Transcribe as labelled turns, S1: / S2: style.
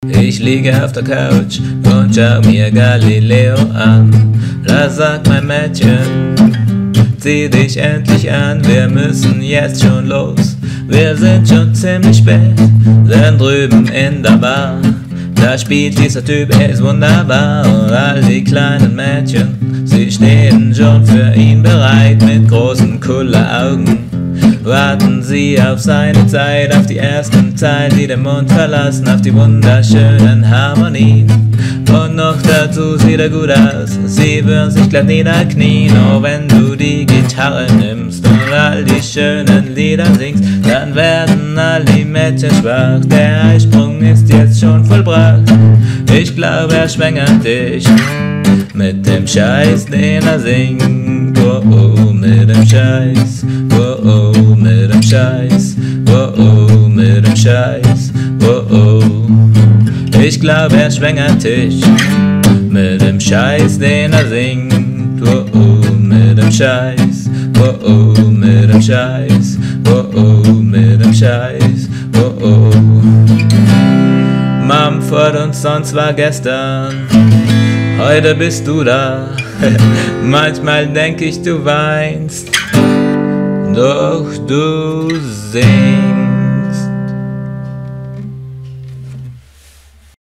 S1: Ich liege auf der Couch und schau mir Galileo an. Da sagt mein Mädchen, zieh dich endlich an, wir müssen jetzt schon los. Wir sind schon ziemlich spät, denn drüben in der Bar, da spielt dieser Typ, er ist wunderbar. Und all die kleinen Mädchen, sie stehen schon für ihn bereit mit großen Kulleraugen. Warten sie auf seine Zeit, auf die ersten Zeilen, die den Mund verlassen, auf die wunderschönen Harmonien. Und noch dazu sieht er gut aus, sie würden sich glatt niederknien. Oh, wenn du die Gitarre nimmst und all die schönen Lieder singst, dann werden all die Mädchen schwach. Der Eisprung ist jetzt schon vollbracht. Ich glaube, er schwängert dich mit dem Scheiß, den er singt. Oh, oh, mit dem Scheiß. Oh, oh, mit dem Scheiß. Oh, oh, mit dem Scheiß. Oh, oh. Ich glaube, er schwängert dich mit dem Scheiß, den er singt. Oh, oh, mit dem Scheiß. Oh, oh, mit dem Scheiß. Oh, oh, mit dem Scheiß. Oh, oh. Mumford und Sons war gestern, heute bist du da. Manchmal denk ich, du weinst, doch du singst.